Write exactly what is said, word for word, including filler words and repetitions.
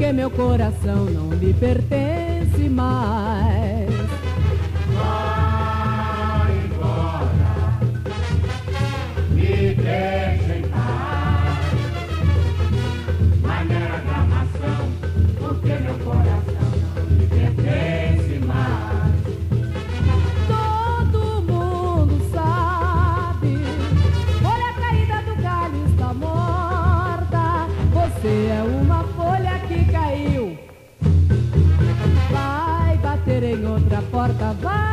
porque meu coração não me pertence mais. Vai embora, me deixa em paz. Maneira gravação, porque meu coração não me pertence mais. Todo mundo sabe, folha caída do galho está morta. Você é uma folha que caiu, vai bater em outra porta, vai.